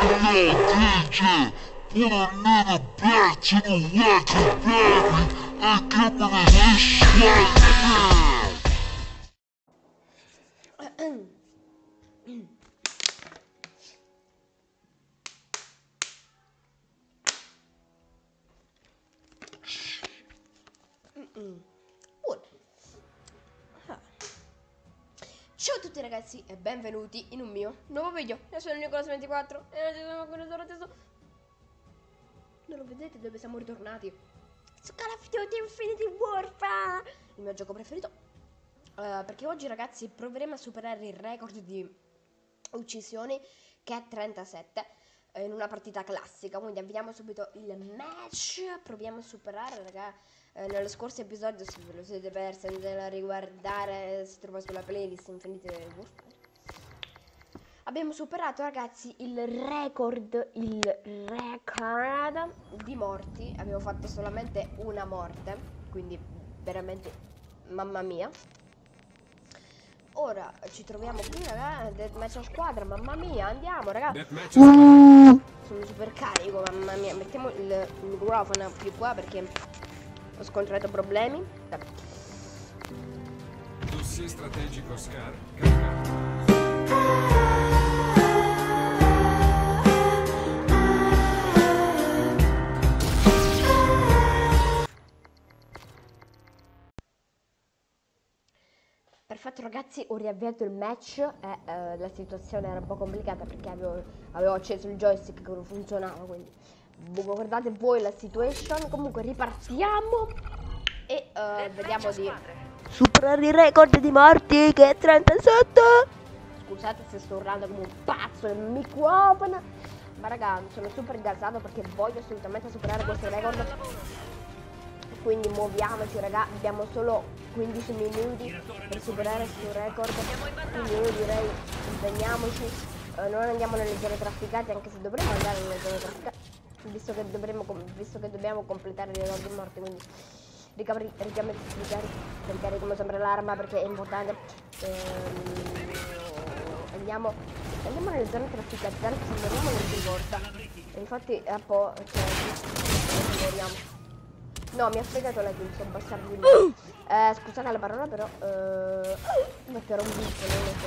DJ, put a little back to the wacky baby and give me the swag now. Ciao a tutti ragazzi e benvenuti in un mio nuovo video. Io sono Nicolas24 e oggi siamo con il adesso. Non lo vedete dove siamo ritornati? Su Call of Duty Infinity Warfare, il mio gioco preferito. Perché oggi ragazzi proveremo a superare il record di uccisioni, che è 37 in una partita classica. Quindi avviamo subito il match. Proviamo a superare, ragazzi. Nello scorso episodio, se ve lo siete persi, andate a riguardare, si trova sulla playlist Infinity Warfare. Abbiamo superato ragazzi il record di morti. Abbiamo fatto solamente una morte, quindi veramente mamma mia. Ora ci troviamo qui ragazzi, deathmatch a squadra, mamma mia, andiamo ragazzi. Sono super carico, mamma mia. Mettiamo il microfono più qua perché ho scontrato problemi. Dossier strategico Scar. Perfetto ragazzi, ho riavviato il match e la situazione era un po' complicata perché avevo acceso il joystick che non funzionava, quindi guardate voi la situation. Comunque ripartiamo e vediamo di superare il record di morti, che è 37. Scusate se sto urlando come un pazzo nel microfono, ma raga sono super gasato perché voglio assolutamente superare questo record. Quindi muoviamoci raga, abbiamo solo 15 minuti per superare questo record, quindi io direi impegniamoci. Non andiamo nelle zone trafficate, anche se dovremmo andare nelle zone trafficate, visto che dobbiamo completare le record di morte. Quindi ricarichiamo sempre l'arma perché è importante. Andiamo nelle zone trafficate, se moriamo non ci importa. Infatti a po' moriamo. No, mi ha fregato la kill, sono bastardi. Scusate la parola, però metterò un bip, non lo so.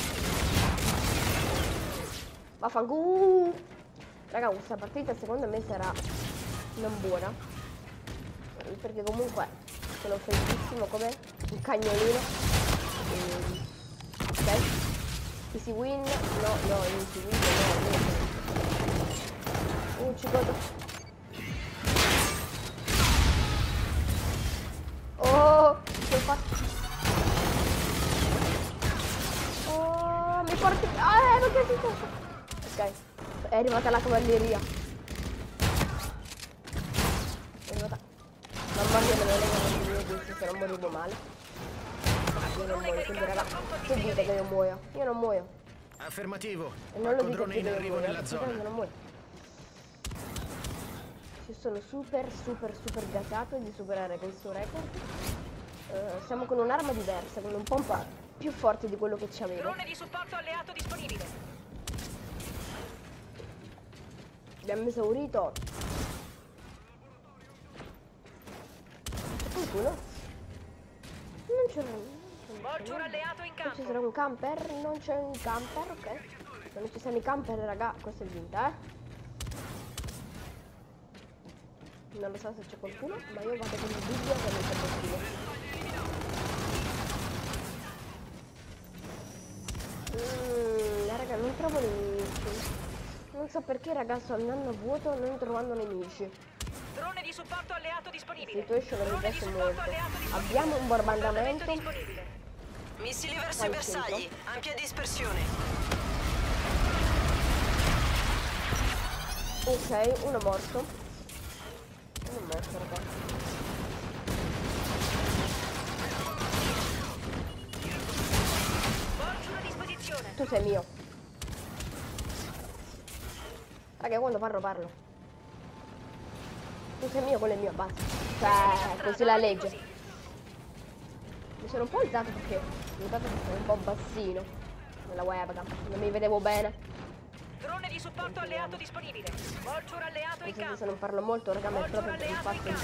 Vaffanculo. Raga, questa partita secondo me sarà non buona, perché comunque sono freddissimo come un cagnolino. Ok, easy win. No, easy win no. Ci godo. Oh, che fatto? Oh, mi porti. Ma che è successo? Ok, è arrivata la cavalleria. È arrivata. Mamma mia, me lo legano il mio gusto, se non morivo male. Io non muoio, quindi raga, che dite che io muoio? Io non muoio. Affermativo. E non lo dite Drone in arrivo nella zona. Io non muoio. Io sono super gasato di superare questo record. Siamo con un'arma diversa, con un pompa più forte di quello che ci avevo. Drone di supporto alleato disponibile. Abbiamo esaurito. C'è qualcuno? Non c'è Vulture alleato in ci campo. sarà un camper? Non c'è un camper, ok. Se non ci sono i camper, raga, questa è vinta, Non lo so se c'è qualcuno, ma io vado con il video che non c'è qualcuno. Raga, non trovo nemici. Non so perché, raga, sto andando a vuoto non trovando nemici. Drone di supporto alleato disponibile. Situation mi Drone di piace supporto molto. alleato disponibile. Abbiamo un bombardamento. Disponibile. Missili verso i bersagli, ampia dispersione. Ok, uno morto. Uno morto, ragazzi. Vulture a disposizione. Tu sei mio. Raga, quando parlo. Tu sei mio, quello è mio, basta. Cioè, così la legge. Mi sono un po' alzato perché mi ricordo che sono un po' bassino nella webcam, non mi vedevo bene. Drone di supporto alleato disponibile. Vulture alleato in Se campo. non parlo molto, raga, ma è proprio per il fatto di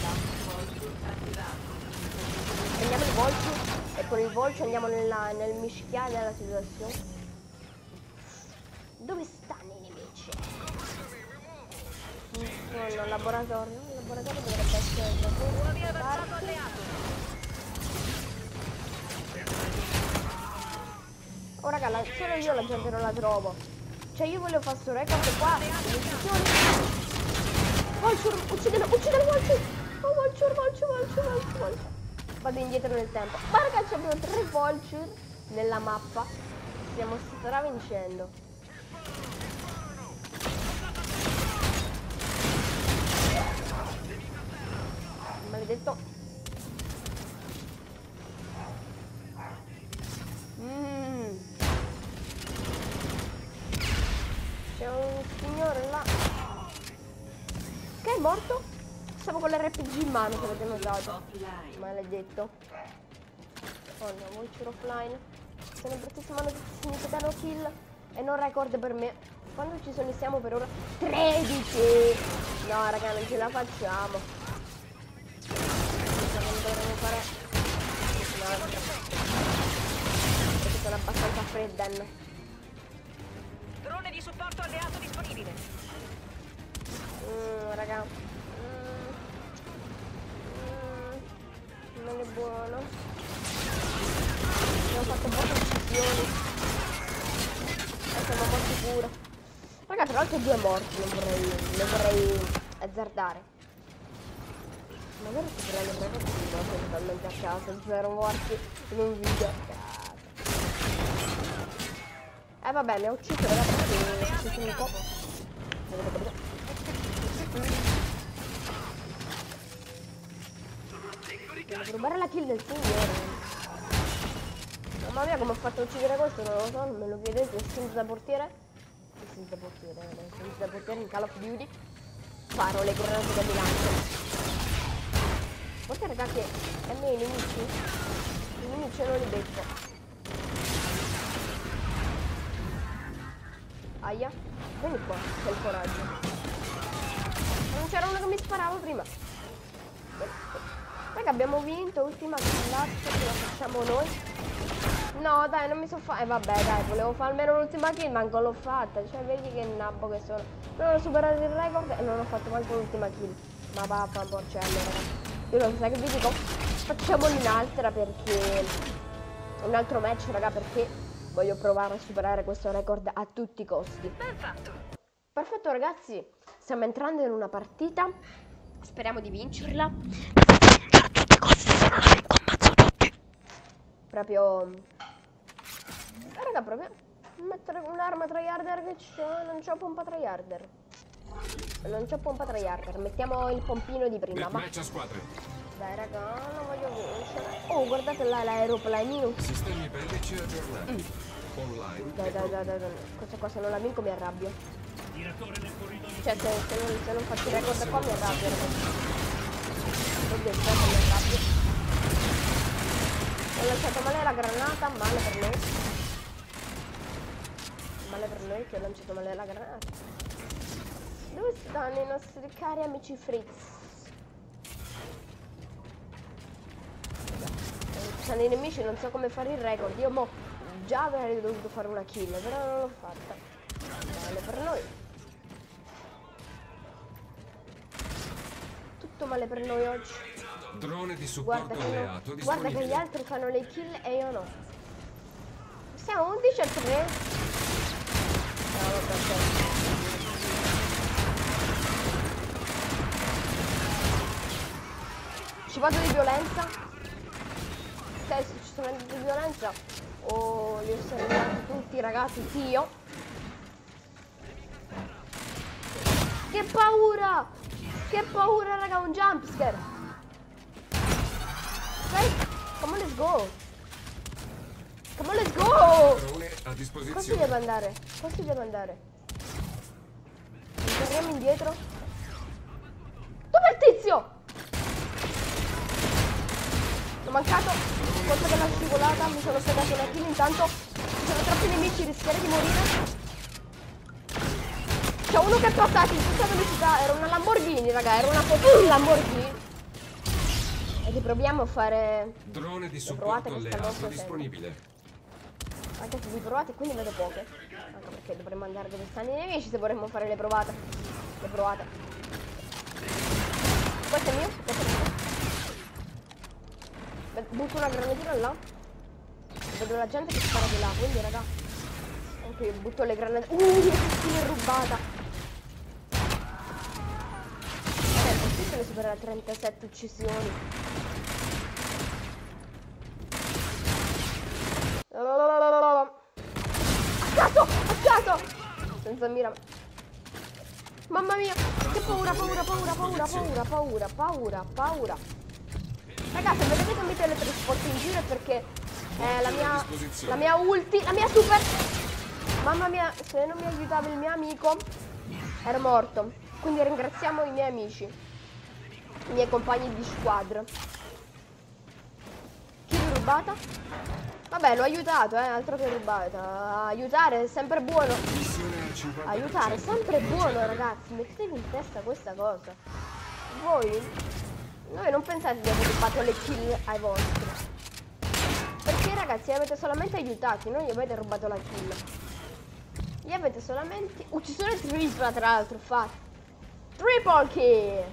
prendiamo il Vulture e con il Vulture andiamo nel mischiare della situazione. Dove stanno i nemici? Nel laboratorio. Il laboratorio dovrebbe essere da Uomo questa avanzato parte. alleato. Oh raga, solo io la gente non la trovo. Cioè io volevo fare sto record qua. Vulture, uccidilo, Vulture. Oh Vulture. Vado indietro nel tempo. Ma ragazzi abbiamo 3 Vulture nella mappa. Stiamo stravincendo. Maledetto. C'è un signore là che è morto. Stavo con l'RPG in mano, se avete notato. Maledetto. Oh no, Vulture offline. C'è una bruttissima notizia, significa no kill e non record per me. Quando ci siamo per ora? 13! No raga, non ce la facciamo. Non dovremmo fare. No, perché sono abbastanza fredda. Drone di supporto alleato disponibile. Raga. Non è buono. Abbiamo fatto un po' di uccisioni. Siamo morti pure. Raga, tra l'altro 2 morti, non vorrei azzardare. Magari si prende proprio così, totalmente a caso, 0 morti in un video. Vabbè, mi ha ucciso ragazzi perché sono un po'. Avete capito? Devo rubare la kill del signore. Mamma mia come ho fatto a uccidere questo, non lo so, non me lo chiedete, senza portiere. Senza portiere in Call of Duty. Sparo le granate da bilancio. Guarda raga che a me i nemici non li becco. Aia, vieni qua, c'è il coraggio. Ma non c'era uno che mi sparava prima. Raga, abbiamo vinto, ultima killata, ce la facciamo noi. No dai, non mi so fare. Vabbè dai, volevo fare almeno l'ultima kill, manco l'ho fatta. Cioè vedi che nabbo che sono. Non ho superato il record e non ho fatto manco l'ultima kill. Ma vaffa un porcello, ragazzi. Io non so che vi dico. Facciamo un'altra perché. Un altro match, raga, perché voglio provare a superare questo record a tutti i costi. Ben fatto. Perfetto ragazzi, stiamo entrando in una partita. Speriamo di vincerla. Proprio. Raga, proprio. Mettere un'arma tryharder che c'è. Non c'ho pompa tryharder. Mettiamo il pompino di prima. Ma Match a squadre. dai raga, non voglio vincere. Oh, guardate là l'aeroplanino. Sistemi bellici aggiornati. Online. Dai. Questa qua se non la vinco mi arrabbio. Cioè se non faccio il record qua mi arrabbio, ragazzi. Oddio, aspetta, mi arrabbio. Ho lanciato male la granata, male per noi che ho lanciato male la granata. Dove stanno i nostri cari amici Fritz? Stanno i nemici, non so come fare il record. Io mo già avrei dovuto fare una kill, però non l'ho fatta. Male per noi. Tutto male per noi oggi. Drone di supporto alleato Guarda che gli disponibile. altri fanno le kill e io no. Siamo 11 a 3. No, vabbè. Ci vado di violenza. Se ci sono di violenza o li ho salvati tutti ragazzi, zio. Che paura! Che paura raga, un jumpscare. Ok, come on, let's go. Come on, let's go. Drone a Qua si disposizione. deve andare. Qua si deve andare. Torniamo indietro. Dov'è il tizio? L'ho mancato. Colpa della scivolata. Mi sono fregato una kill. Intanto ci sono troppi nemici. Rischiare di morire. c'è uno che passa in tutta velocità. Era una Lamborghini, raga, era una fucking Lamborghini. E riproviamo a fare... Drone di provate supporto questa alleato mossa disponibile. Anche se vi provate, quindi vedo poche. Anche perché dovremmo andare dove stanno i nemici se vorremmo fare le provate. Le provate. Questo è mio, questo è mio. Butto una granatina là. Vedo la gente che spara di là, quindi raga. Anche io butto le granate. Che è rubata. Vabbè, è possibile superare 37 uccisioni. A caso! Senza mira. Mamma mia, che paura. Ragazzi, se vedete che mi teletrasporto in giro è perché la mia ulti, la mia super. Mamma mia, se non mi aiutava il mio amico ero morto. Quindi ringraziamo i miei amici, i miei compagni di squadra. Chi l'ho rubata? Vabbè, l'ho aiutato, altro che rubata. Aiutare è sempre buono. Aiutare è sempre buono, ragazzi. Mettetevi in testa questa cosa. Voi non pensate di aver rubato le kill ai vostri. Perché ragazzi, li avete solamente aiutati, non gli avete rubato la kill. Gli avete solamente... Uccisione tripla, tra l'altro, fatto. Triple kill!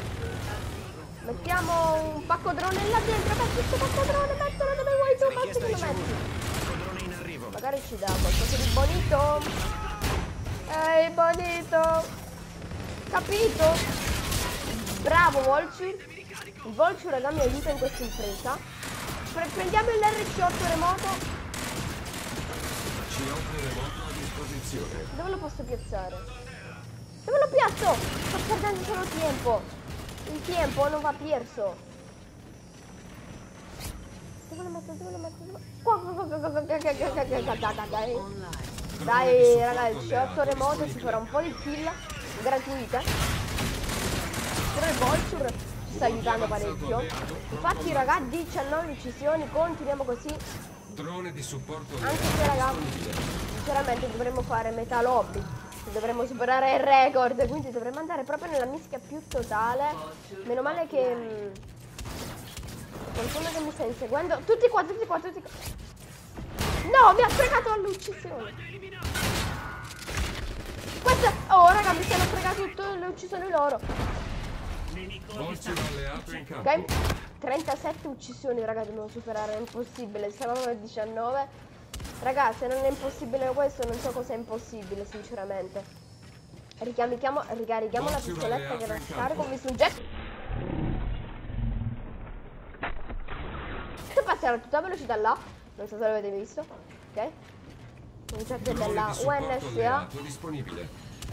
Mettiamo un pacco drone là dentro, metti questo pacco drone, mettilo dove vuoi tu, basta che lo metti. Drone in arrivo. Magari ci dà qualcosa di bonito. Ehi, bonito. Capito? Bravo, Vulture. Il Vulture, raga, mi aiuta in questa impresa. Prendiamo l'R8 remoto. Ci offre remoto a disposizione. Dove lo posso piazzare? Dove lo piazzo? Sto perdendo solo tempo. Il tempo non va perso. Dove lo metto? Qua. Dai, raga, il C8 remoto si farà un po' di kill gratuite. Però il Vulture ci sta aiutando parecchio. Infatti, raga, 19 uccisioni, continuiamo così. Drone di supporto Anche se, raga, sinceramente dovremmo fare metà lobby. Dovremmo superare il record, quindi dovremmo andare proprio nella mischia più totale. Meno male che qualcuno che mi sta inseguendo. Tutti qua. No, mi ha fregato all'uccisione. Questa... Oh, raga, mi stanno fregando tutte le uccisioni loro. Vulture alleato in campo. Ok, 37 uccisioni, raga, dobbiamo superare, è impossibile. Siamo a 19. Raga, se non è impossibile questo, non so cosa è impossibile, sinceramente. Ricarichiamo la pistoletta che non scarico, ho visto un jet. Sto passando a tutta velocità là, non so se l'avete visto, ok? Un jet della UNSA. Disponibile.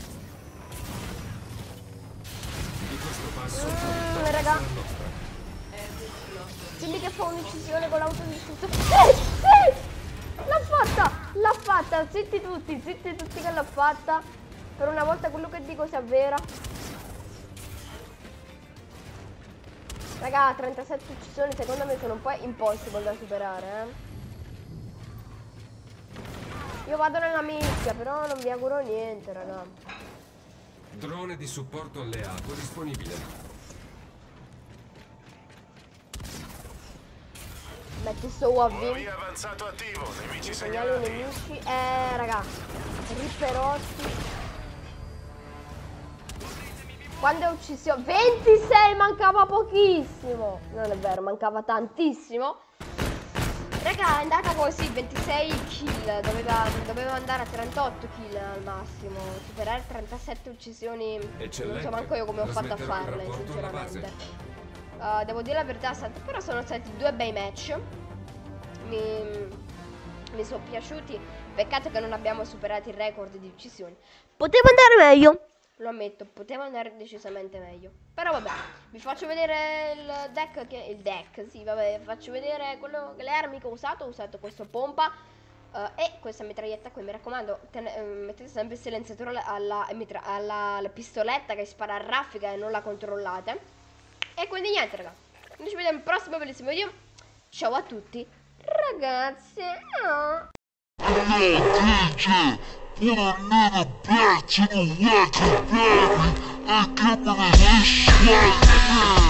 Di questo passo raga. Quindi che fa un'uccisione con l'autodistruzione. Sì! L'ha fatta, zitti tutti che l'ha fatta. Per una volta quello che dico si avvera. Raga, 37 uccisioni secondo me sono un po' impossibile da superare, Io vado nella mischia, però non vi auguro niente, raga. Drone di supporto alleato disponibile. Metti sto UAV. Avanzato attivo, nemici Segnali i nemici. Raga, ripperotti. Quando è ucciso? 26, mancava pochissimo. Non è vero, mancava tantissimo. Raga, è andata così, 26 kill. Doveva andare a 38 kill al massimo. Superare 37 uccisioni. Eccellente. Non so manco io come ho fatto a farle, sinceramente. Devo dire la verità, però sono stati due bei match. Mi sono piaciuti. Peccato che non abbiamo superato il record di uccisioni. Poteva andare meglio, lo ammetto, poteva andare decisamente meglio. Però vabbè, vi faccio vedere il deck, sì, vabbè, faccio vedere le armi che ho usato. Ho usato questo pompa e questa mitraglietta qui. Mi raccomando, mettete sempre il silenziatore alla pistoletta che spara a raffica e non la controllate. E quindi niente, raga, noi ci vediamo al prossimo bellissimo video. Ciao a tutti, ragazzi. DJ put a nigga back to the work, baby, and give me this swag, yeah.